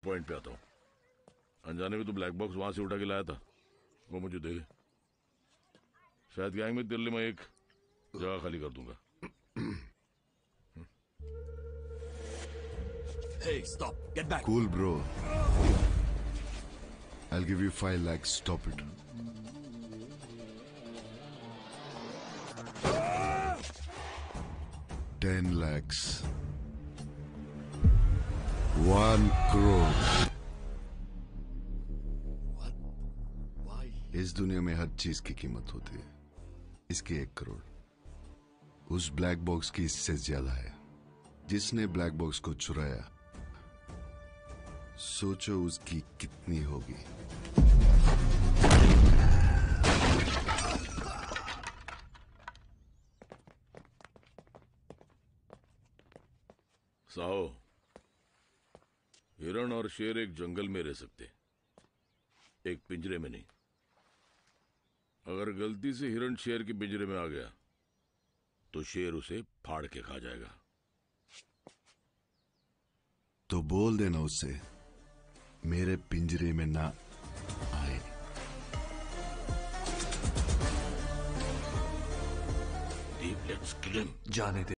Point पे आता हूँ। अनजाने में तो ब्लैक बॉक्स वहां से उठा के लाया था, वो मुझे दे। शायद गैंग में दिल्ली में एक जगह खाली कर दूंगा। Hey, stop! Get back! Cool, bro. I'll give you 5 lakhs. Stop it. $10 lakhs. 1 crore. What? Why? इस दुनिया में हर चीज की कीमत होती है। इसकी 1 करोड़। उस ब्लैक बॉक्स की इससे ज्यादा है। जिसने ब्लैक बॉक्स को चुराया, सोचो उसकी कितनी होगी। साहो, हिरण और शेर एक जंगल में रह सकते, एक पिंजरे में नहीं। अगर गलती से हिरण शेर के पिंजरे में आ गया तो शेर उसे फाड़ के खा जाएगा। तो बोल देना उससे मेरे पिंजरे में ना आए। Deep, let's kill him. जाने दे।